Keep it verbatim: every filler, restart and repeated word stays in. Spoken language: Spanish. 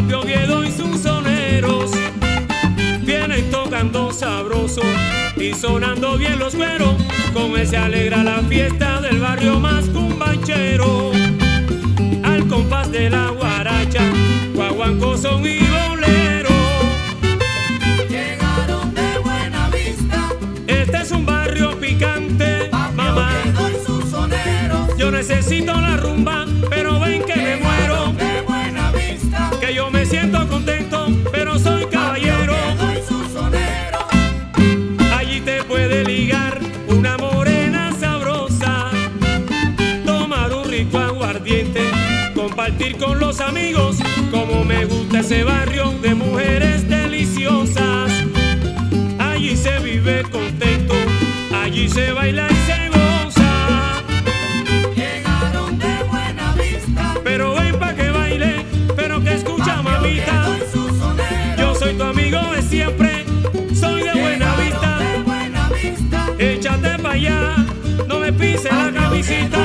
Papi Oviedo y sus soneros vienen tocando sabroso y sonando bien los cueros. Con él se alegra la fiesta del barrio más cumbanchero. Al compás de la guaracha, guaguancos son y bolero. Llegaron de Buenavista. Este es un barrio picante, Papi mamá. Oviedo y sus soneros. Yo necesito la rumba, pero ven que me muero. Llegaron de Buenavista. Que yo me siento contento, pero soy caballero. Papi Oviedo y sus soneros. Allí te puede ligar una morena sabrosa, tomar un rico aguardiente, compartir con los amigos. Como me gusta ese barrio de mujeres deliciosas. Allí se vive contento, allí se baila y se goza. Llegaron de Buenavista. Pero ven pa' que baile, pero que escucha, Papi mamita. Oviedo y sus soneros. Yo soy tu amigo de siempre, soy de Buenavista. Llegaron de Buenavista. Échate pa' allá, no me pises la camisita.